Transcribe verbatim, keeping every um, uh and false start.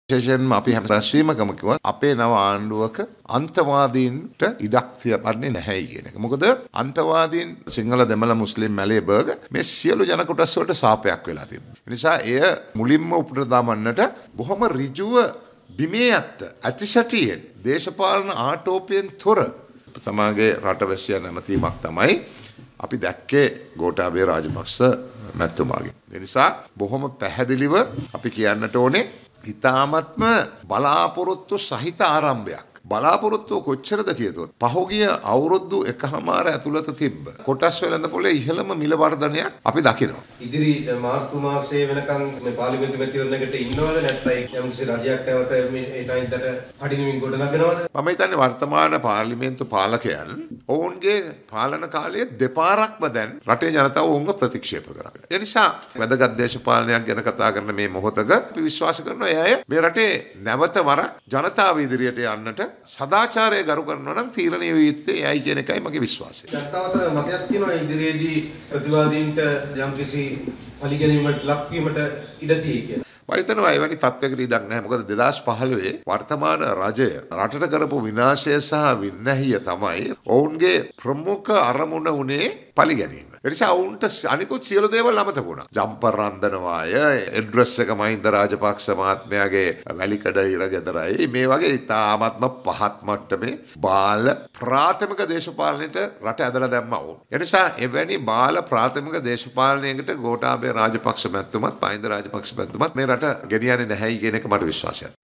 විශේෂයෙන්ම අපි හැම රැස්වීමකම කිව්වා අපේ නව ආණ්ඩුවක අන්තවාදීන්ට ඉඩක් තියපන්නේ නැහැ කියන එක. මොකද අන්තවාදීන් සිංහල දෙමළ මුස්ලිම් මැලේ බර්ග මේ සියලු ජන කොටස් වලට සාපයක් වෙලා තියෙනවා. ඒ නිසා එය මුලින්ම උපුට දාමන්නට බොහොම ඍජුව බිමේ ඇත්ත අතිශටියෙන් දේශපාලන ආටෝපයෙන් තොර සමාජයේ රටවැසියන් නැමැතීමක් තමයි අපි දැක්කේ ගෝඨාභය රාජපක්ෂ මැතිතුමාගේ. ඒ නිසා බොහොම පැහැදිලිව අපි කියන්නට ඕනේ ඉතාමත්ම බලාපොරොත්තු සහිත ආරම්භයක්. බලාපොරොත්තු කොච්චරද කියතොත් පහුගිය අවුරුදු එකහමාර ඇතුළත තිබ්බ කොටස් වෙළඳපොලේ ඉහළම මිල වර්ධනයක් අපි දකිනවා. ඉදිරි මාර්තු මාසයේ වෙනකන් මේ පාර්ලිමේන්තු මැතිවරණයකට ඉන්නවද නැත්නම් යම්කිසි රජයක් නැවත මේ ටයිම්කට කඩිනමින් ගොඩ නගනවද? මම හිතන්නේ වර්තමාන පාර්ලිමේන්තු පාලකයන් ඔවුන්ගේ පාලන කාලයේ දෙපාරක්ම දැන් රටේ ජනතාව ඔවුන්ව ප්‍රතික්ෂේප කරා. ඒ නිසා වැදගත් දේශපාලනයක් ගැන කතා කරන මේ මොහොතක අපි විශ්වාස කරනවා එය මේ රටේ නැවත වරක් ජනතාව ඉදිරියට යන්නට සදාචාරය ගරු කරනවා නම් තීරණීය විය යුත්තේ එයයි කියන එකයි මගේ විශ්වාසය. ජනතාවතර මතයක් තියෙනවා ඉදිරියේදී ප්‍රතිවාදීන්ට යම්කිසි පරිගැනීමකට ලක්වීමට ඉඩ තියෙයි කියලා. වයිතනවා එවැනි තත්ත්වයකට ඉඩක් නැහැ. මොකද දෙදාස් පහළොවේ වර්තමාන රජය රටට කරපු විනාශය සහ වින්නැහිය තමයි ඔවුන්ගේ ප්‍රමුඛ අරමුණ උනේ පරිගැනීම. ඒ නිසා ඔවුන්ට අනිකුත් සියලු දේවල් අමතක වුණා. ජම්පර් රන්දනවාය, ඇඩ්‍රස් එක මහින්ද රාජපක්ෂ මහත්මයාගේ වැලිකඩ ඉරගෙදරයි මේ වගේ ඉතාමත්ම පහත් මට්ටමේ බාල ප්‍රාථමික දේශපාලනයට රට ඇදලා දැම්මා වුන්. ඒ නිසා එවැනි බාල ප්‍රාථමික දේශපාලනයකට ගෝඨාභය රාජපක්ෂ මැතිතුමත් මහින්ද රාජපක්ෂ මැතිතුමත් මේ රට ගෙනියන්නේ නැහැයි කියන එක මට විශ්වාසයක්.